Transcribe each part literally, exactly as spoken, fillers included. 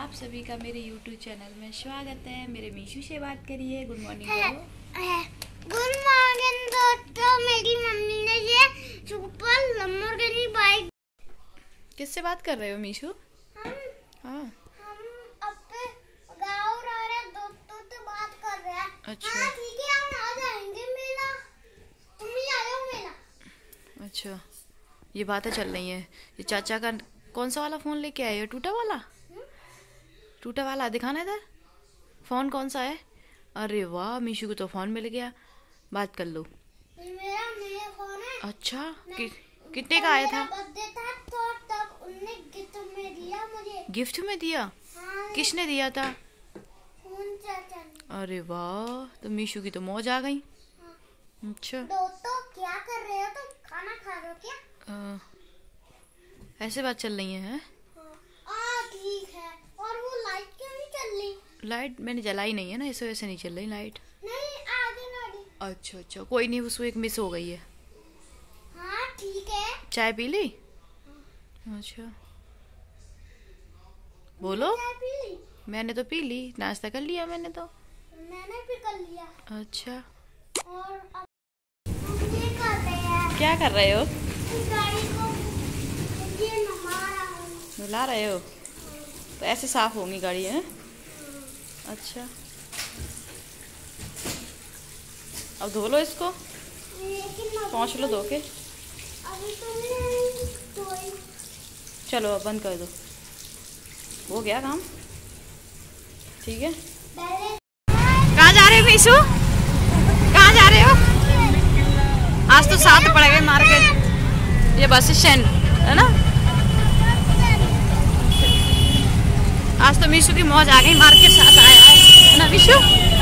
आप सभी का मेरे यूट्यूब चैनल में स्वागत है। मेरे मीशू से बात करिए। Good morning. गुड मॉर्निंग दोस्तों। मेरी मम्मी ने ये सुपर लंबोर्गिनी बाइक। किससे बात कर रहे हो मीशू? हम हाँ हम अपने गाँव रह रहे दोस्तों से बात कर रहे हैं। अच्छा। हाँ ठीक है, हम आ जाएंगे मेला। तुम भी आ जाओ मेला। अच्छा, ये बातें चल रही हैं। ये चाचा का कौन सा वाला फोन लेके आए हो? टूटा वाला? टूटा वाला दिखाना इधर। फोन कौन सा है? अरे वाह, मीशू को तो फोन मिल गया। बात कर लो। मेरा नया फोन है। अच्छा, कि, कितने का आया था? बर्थडे था तो तब उन्होंने गिफ्ट में दिया मुझे। गिफ्ट में दिया? हाँ, किसने दिया था? फोन चाचा ने। अरे वाह, तो मीशू की तो मौज आ गई। हाँ। अच्छा, दोस्तों क्या कर रहे हो तुम? खाना खा रहे हो क्या? आ, ऐसे बात चल रही है, है? हाँ ठीक है। और वो लाइट क्यों नहीं चल रही? लाइट मैंने जलाई नहीं है ना, इस वजह से नहीं चल रही लाइट। नहीं, आगे गाड़ी। अच्छा अच्छा, कोई नहीं, उसको एक मिस हो गई है। हाँ ठीक है। चाय पी ली? अच्छा, बोलो। चाय पी ली? मैंने तो पी ली, नाश्ता कर लिया मैंने तो। मैंने भी कर लिया। अच्छा, और अब हम ये कर रहे हैं। क्या कर रहे हो? इस गाड़ी को ये नहा रहा हूँ। धुला रहे हो? तो ऐसे साफ होंगी गाड़ी, है? अच्छा, अब धो लो इसको। लेकिन पहुँच लो धो के। अभी तो नहीं धोई। चलो अब बंद कर दो, हो गया काम। ठीक है, पहले कहाँ जा रहे हो मीशू? कहाँ जा रहे हो? आज तो साथ पड़ गए मार्केट। ये बस स्टैंड है ना? आज तो मीशू की मौज आ गई, मार्केट साथ आया है ना मीशू?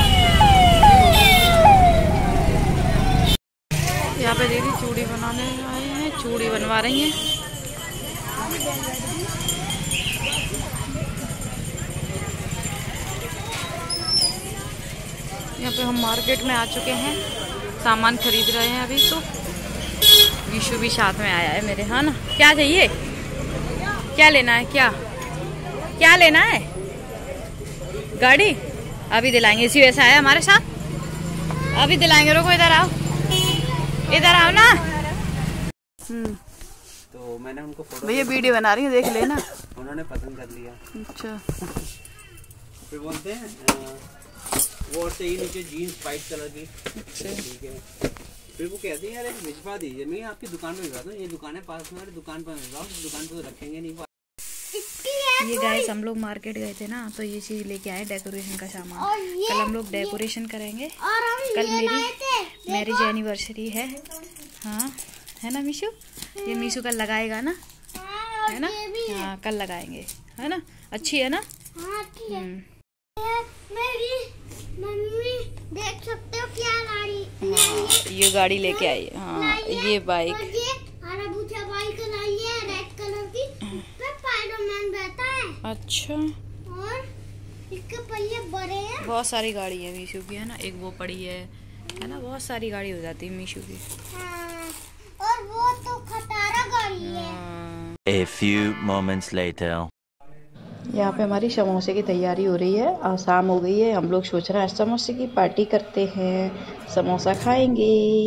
यहाँ पे दीदी चूड़ी बनाने आए हैं, चूड़ी बनवा रही हैं। यहाँ पे हम मार्केट में आ चुके हैं, सामान खरीद रहे हैं अभी। तो मीशू भी साथ में आया है मेरे, हाँ ना? क्या चाहिए? क्या लेना है? क्या क्या लेना है? गाड़ी अभी दिलाएंगे, इसी वजह से आया हमारे साथ। अभी दिलाएंगे, रुको, इधर आओ, इधर आओ ना। हम्म, तो मैंने उनको फोटो भैया वीडियो बना रही हूँ, देख लेना। उन्होंने पसंद कर लिया। अच्छा, फिर बोलते हैं वो और चाहिए नीचे जीन्स वाइट कलर की। अच्छा, ठीक है। फिर वो कहती है यार एक भिजवा दीजिए। मैं आपकी दुकान पे भिजवा दूँ, ये दुकान है पास में, दुकान पर भिजवाओ, दुकान पे तो रखेंगे नहीं। ये गाइस हम लोग मार्केट गए थे ना, तो ये चीज लेके आए, डेकोरेशन का सामान। कल हम लोग डेकोरेशन करेंगे। और हम कल ये मेरी लाए थे। मैरिज एनिवर्सरी है। हाँ, है ना मीशू? ये मीशू कल लगाएगा ना, हाँ, और है ना? ये भी है। हाँ, कल लगाएंगे, है ना? अच्छी है ना? हाँ ठीक है। हम्म, ये मेरी मम्मी देख सकते हो क्या गाड़ी हाँ, ये गाड़ी लेके आई है। हाँ, ये बाइक। और ये हरा भूचा बाइक लाई है रेड कलर की। इसमें स्पाइडरमैन बैठा है। अच्छा, और इसके पहिए बड़े हैं। बहुत सारी गाड़ी है मीशू की, है ना? एक वो पड़ी है, है ना? बहुत सारी गाड़ी हो जाती है मीशू की। हाँ, और वो तो खटारा गाड़ी है। हाँ। A few moments later. यहाँ पे हमारी समोसे की तैयारी हो रही है और शाम हो गई है। हम लोग सोच रहे हैं समोसे की पार्टी करते हैं, समोसा खाएंगे।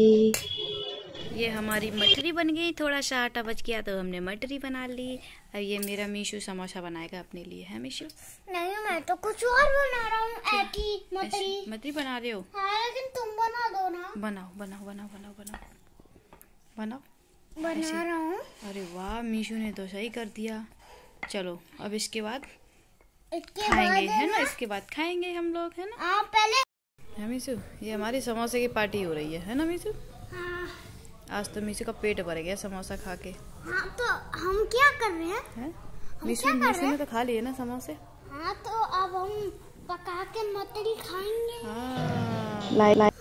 ये हमारी मटरी बन गई, थोड़ा सा आटा बच गया तो हमने मटरी बना ली। अब ये मेरा मीशू समोसा बनाएगा अपने लिए, है मीशू? नहीं, मैं तो कुछ और बना रहा हूँ। ऐसी मटरी। मटरी बना रहे हो? हाँ, लेकिन तुम बना दो ना। बनाओ बनाओ बनाओ बनाओ बनाओ बनाओ। बना रहा हूँ। अरे वाह, मीशू ने तो सही कर दिया। चलो अब इसके बाद इसके खाएंगे, बाद है ना? इसके बाद खाएंगे हम लोग, है ना? आप पहले। है मीशू? ये हमारी समोसे की पार्टी हो रही है, है ना मीशू? हाँ, आज तो मीशू का पेट भर गया समोसा खा के। हाँ तो हम क्या कर रहे हैं? हैं? हम मीशू क्या कर मीशू रहे ने हैं? तो खा लिए ना समोसे। हाँ तो अब हम पका के मटरी खाएंगे। हाँ, लाइक